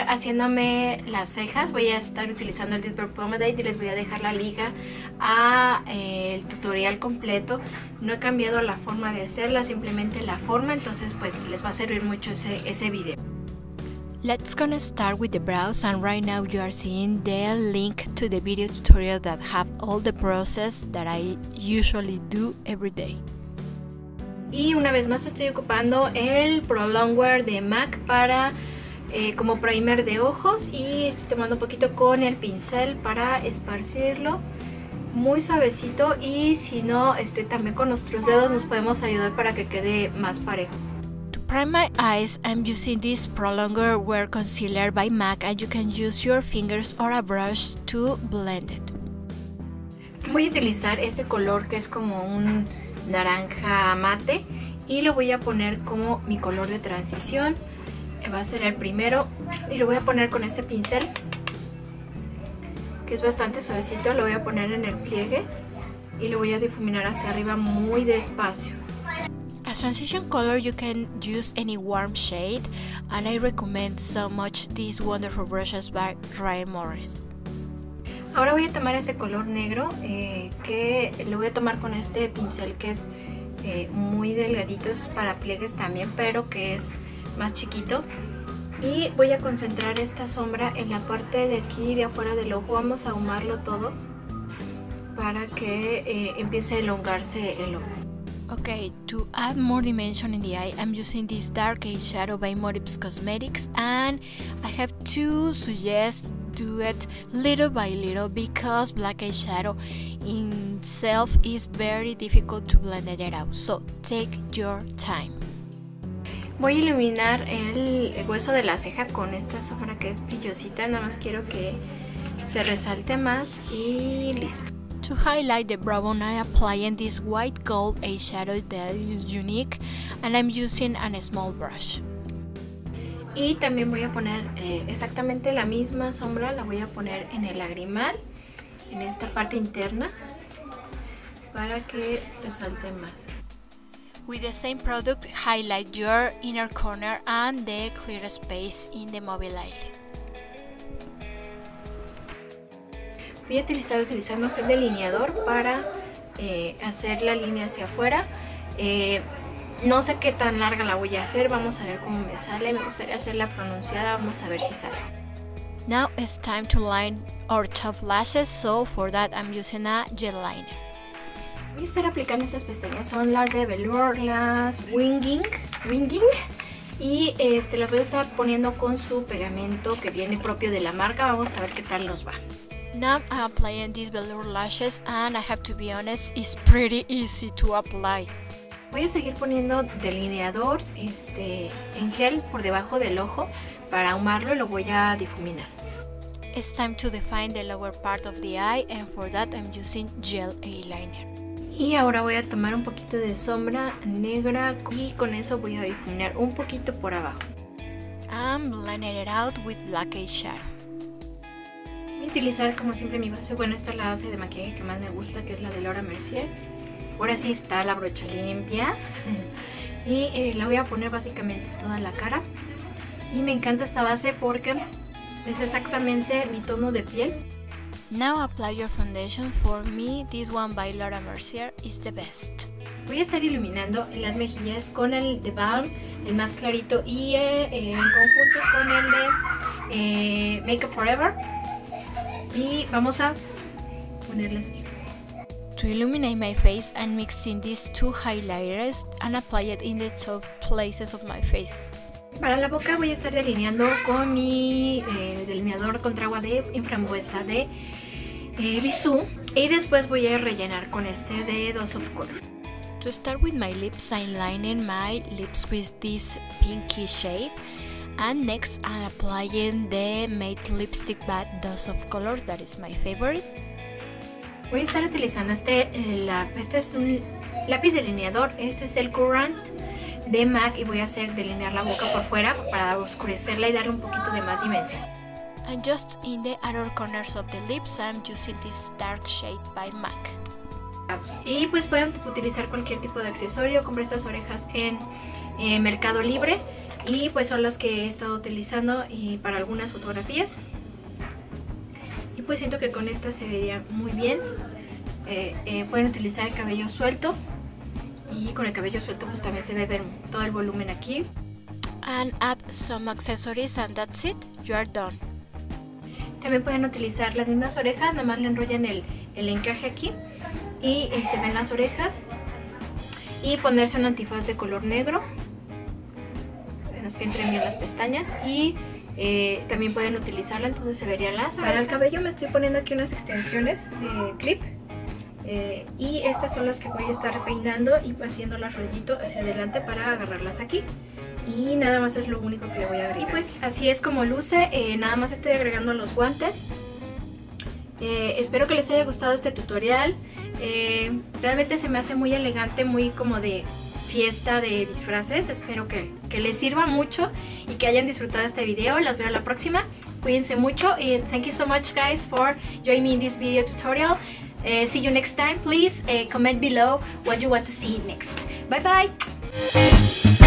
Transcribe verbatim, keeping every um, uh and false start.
estar haciéndome las cejas. Voy a estar utilizando el Deep Purple Pomade y les voy a dejar la liga a eh, el tutorial completo. No he cambiado la forma de hacerla, simplemente la forma, entonces pues les va a servir mucho ese, ese video. Let's gonna start with the brows, and right now you are seeing the link to the video tutorial that have all the process that I usually do every day. Y una vez más estoy ocupando el Pro Longwear de MAC para eh, como primer de ojos, y estoy tomando un poquito con el pincel para esparcirlo muy suavecito, y si no, este, también con nuestros dedos nos podemos ayudar para que quede más parejo. To prime my eyes, I'm using this Pro Longwear Concealer by MAC, and you can use your fingers or a brush to blend it. Voy a utilizar este color que es como un naranja mate y lo voy a poner como mi color de transición. Va a ser el primero y lo voy a poner con este pincel que es bastante suavecito. Lo voy a poner en el pliegue y lo voy a difuminar hacia arriba muy despacio. As transition color, you can use any warm shade, and I recommend so much these wonderful brushes by Ryan Morris. Ahora voy a tomar este color negro eh, que lo voy a tomar con este pincel que es eh, muy delgadito, es para pliegues también, pero que es más chiquito. Y voy a concentrar esta sombra en la parte de aquí de afuera del ojo. Vamos a ahumarlo todo para que eh, empiece a elongarse el ojo. Okay, to add more dimension in the eye, I'm using this dark eyeshadow by Moribs Cosmetics, and I have to suggest do it little by little because black eyeshadow in itself is very difficult to blend it out, so take your time. Voy a iluminar el, el hueso de la ceja con esta sombra que es brillosita, nada más quiero que se resalte más y listo. To highlight the brow bone, I'm applying this white gold eyeshadow that is unique, and I'm using a small brush. Y también voy a poner eh, exactamente la misma sombra, la voy a poner en el lagrimal, en esta parte interna, para que resalte más. With the same product, highlight your inner corner and the clear space in the mobile eyelid. Voy a utilizar utilizando gel delineador para eh, hacer la línea hacia afuera. Eh, no sé qué tan larga la voy a hacer, vamos a ver cómo me sale. Me gustaría hacerla pronunciada, vamos a ver si sale. Now it's time to line our top lashes, so for that I'm using a gel liner. Voy a estar aplicando estas pestañas, son las de Velour, las Winging, Winging y este, las voy a estar poniendo con su pegamento que viene propio de la marca. Vamos a ver qué tal nos va. Now I'm applying these velour lashes, and I have to be honest, it's pretty easy to apply. Voy a seguir poniendo delineador este, en gel por debajo del ojo para ahumarlo y lo voy a difuminar. It's time to define the lower part of the eye, and for that I'm using gel eyeliner. Y ahora voy a tomar un poquito de sombra negra y con eso voy a difuminar un poquito por abajo. I'm blending it out with black eyeshadow. Voy a utilizar como siempre mi base, bueno, esta es la base de maquillaje que más me gusta, que es la de Laura Mercier. Ahora sí está la brocha limpia y eh, la voy a poner básicamente toda la cara. Y me encanta esta base porque es exactamente mi tono de piel. Now apply your foundation. For me, this one by Laura Mercier is the best. Voy a estar iluminando en las mejillas con el de Balm, el más clarito, y eh, en conjunto con el de eh, Make Up For Ever. Y vamos a ponerlas aquí. To illuminate my face, I'm mixing these two highlighters and apply it in the top places of my face. Para la boca voy a estar delineando con mi eh, delineador contra agua de inframbuesa de eh, Bisú, y después voy a rellenar con este de Dose of Color. To start with my lips, I'm lining my lips with this pinky shade, and next I'm applying the matte lipstick by Dose of Color, that is my favorite. Voy a estar utilizando este, la, este es un lápiz delineador, este es el Currant de MAC, y voy a hacer delinear la boca por fuera para oscurecerla y darle un poquito de más dimensión. And just in the outer corners of the lips, I'm using this dark shade by MAC. Y pues pueden utilizar cualquier tipo de accesorio. Compré estas orejas en eh, Mercado Libre y pues son las que he estado utilizando y para algunas fotografías. Y pues siento que con estas se vería muy bien. Eh, eh, pueden utilizar el cabello suelto y con el cabello suelto pues también se ve ver todo el volumen aquí. And add some accessories and that's it, you are done. También pueden utilizar las mismas orejas, nada más le enrollan el, el encaje aquí y, y se ven las orejas. Y ponerse un antifaz de color negro, es que entren bien las pestañas. Y eh, también pueden utilizarla, entonces se vería las. Para el cabello me estoy poniendo aquí unas extensiones de clip. Eh, y estas son las que voy a estar peinando y haciendo las rollito hacia adelante para agarrarlas aquí. Y nada más es lo único que le voy a agregar. Y pues así es como luce, eh, nada más estoy agregando los guantes. Eh, espero que les haya gustado este tutorial. Eh, realmente se me hace muy elegante, muy como de fiesta de disfraces. Espero que, que les sirva mucho y que hayan disfrutado este video. Las veo la próxima. Cuídense mucho y thank you so much guys for joining me in this video tutorial. Uh, see you next time. Please uh, comment below what you want to see next. Bye bye.